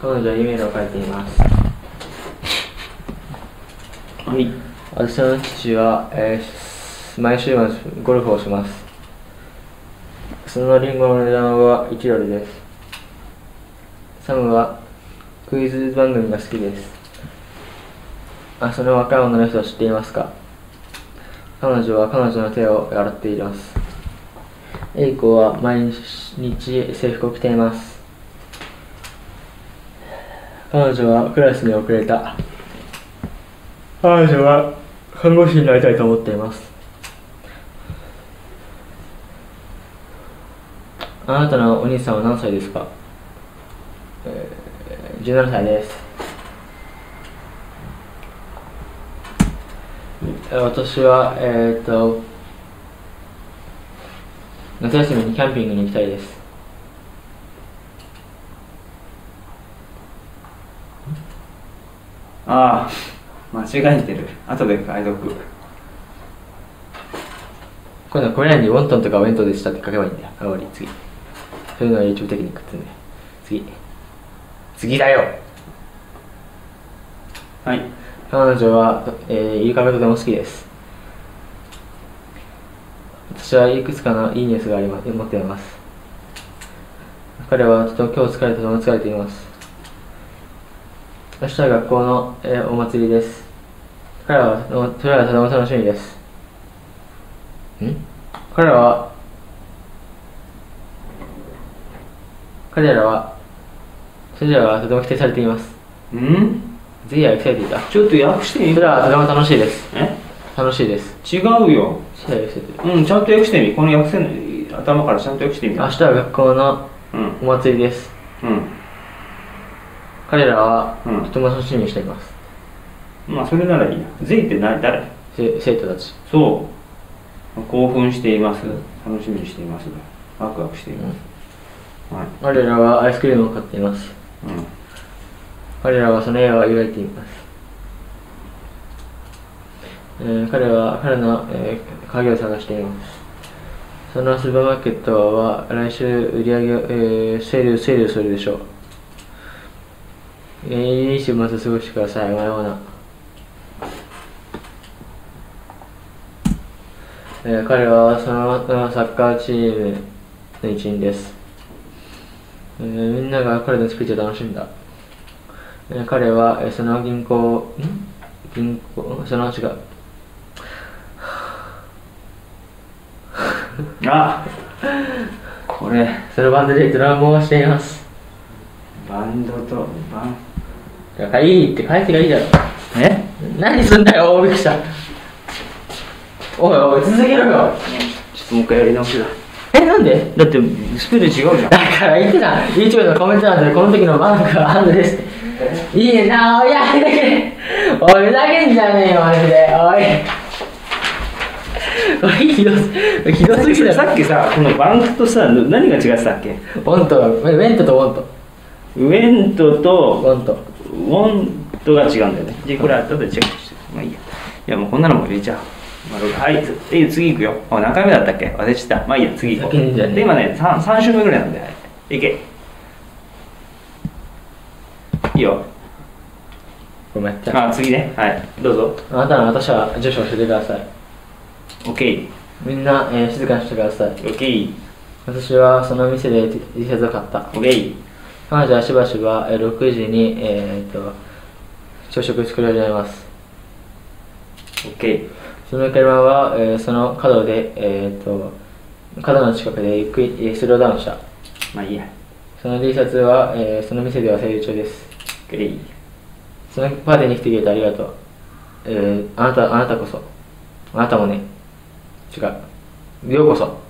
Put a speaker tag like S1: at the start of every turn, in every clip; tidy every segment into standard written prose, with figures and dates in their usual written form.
S1: 彼女は E メールを書いています。
S2: はい。
S1: 私の父は、毎週末ゴルフをします。そのリンゴの値段は1ドルです。サムはクイズ番組が好きです。その若い女の人を知っていますか？彼女は彼女の手を洗っています。エイコは毎日制服を着ています。彼女はクラスに遅れた。彼女は看護師になりたいと思っています。あなたのお兄さんは何歳ですか？17歳です。私は、夏休みにキャンピングに行きたいです。
S2: ああ、間違えてる。後で解読。
S1: 今度はこれらにウォントンとかウェントでしたって書けばいいんだよ。終わり、次。そういうのは YouTube テクニックって言うんだよ。次だよ。
S2: はい。
S1: 彼女は、イルカがとても好きです。私はいくつかのいいニュースが持っています。彼は今日とても疲れています。明日は学校の、お祭りです。それらはとても楽しみです。彼らはとても期待されています。ぜひ期待ていた。
S2: ちょっと訳してみ。
S1: それはとても楽しいです。楽しいです。
S2: 違うよ。ちゃんと訳してみ。この訳せない頭からちゃんと訳してみ。
S1: 明日は学校のお祭りです。彼らはとても楽しみにしています。
S2: まあそれならいいや。ぜひって誰？
S1: 生徒たち。
S2: そう。興奮しています。楽しみにしています。ワクワクしています。
S1: 彼らはアイスクリームを買っています。彼らはその絵を描いています。彼は彼の、鍵を探しています。そのスーパーマーケットは来週売り上げを、セールするでしょう。いい週末を過ごしてください。まような。彼はそのサッカーチームの一員です。みんなが彼のスピーチを楽しんだ。彼はそのその違う。
S2: これ
S1: そのバンドでドラムをしています。いいって返せがいいだろ。何すんだよ、びっくりした。おい続けろよ。
S2: ちょっともう一回やり直しだ。
S1: なんで？
S2: だってスペル違うじゃん。
S1: だから言ってた。 YouTube のコメント欄でこの時のバンクはハンドですって。いいねな。おいやめだけ。おいふざけんじゃねえよマジで。おいひどすぎる。
S2: さっきさ、このバンクとさ、何が違ってたっけ？
S1: ウェントとウォント。
S2: ウェントと
S1: ウォント。
S2: ウォントが違うんだよね。じゃあこれ後でチェックして。まあいいや。いやもうこんなのも入れちゃう。はい、次行くよ。何回目だったっけ？忘れちゃった。まあいいや、次行こう。で、今ね、3週目ぐらいなんで、はい。いけ。いいよ。
S1: ごめん。
S2: 次ね。はい。どうぞ。
S1: 私は住所を教えてください。
S2: OK。
S1: みんな、静かにしてください。
S2: OK。
S1: 私はその店で T シャツを買った。
S2: OK。
S1: 彼女はしばしば6時に、朝食を作り始めます。
S2: OK。
S1: その車は、その角で、角の近くでゆっくりスローダウンした。
S2: まあいいや。
S1: その T シャツは、その店ではセール中です。
S2: OK。
S1: そのパーティーに来てくれてありがとう。あなたこそ。あなたもね。違う。ようこそ。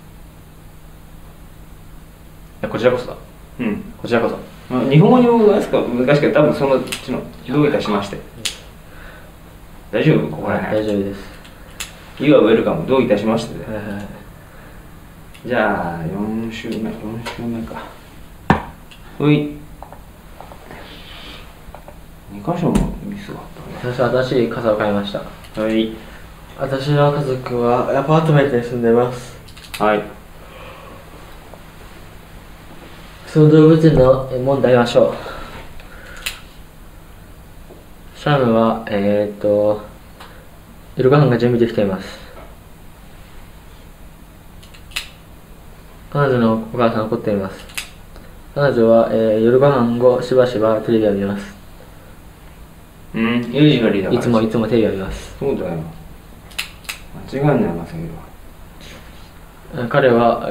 S1: こちらこそだ。こちらこそ。
S2: 日本語にも難しいけど、多分そのうちのどういたしまして。大丈夫？ここら辺。
S1: 大丈夫です。
S2: You are welcome。どういたしまして。じゃあ4週目か。ほい。2箇所もミスがあったね。
S1: 私は新しい傘を買いました。
S2: はい。
S1: 私の家族はアパートメントに住んでいます。
S2: はい。
S1: その動物園の門で会いましょサムは夜ご飯が準備できています。彼女のお母さん怒っています。彼女は、夜ご飯後しばしばテレビを見ます。
S2: ユージがリーダー。
S1: いつもテレビを見ます。
S2: そうだよ。間違いないまさきは。
S1: 彼は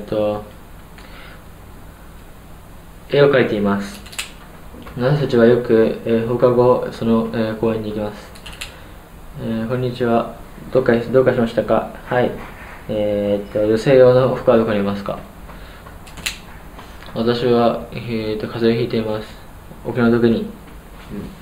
S1: 絵を描いています。私たちはよく、放課後その、公園に行きます。こんにちは。どうかしましたか？はい。女性用の服はどこにありますか？私は、風邪をひいています。お気の毒に。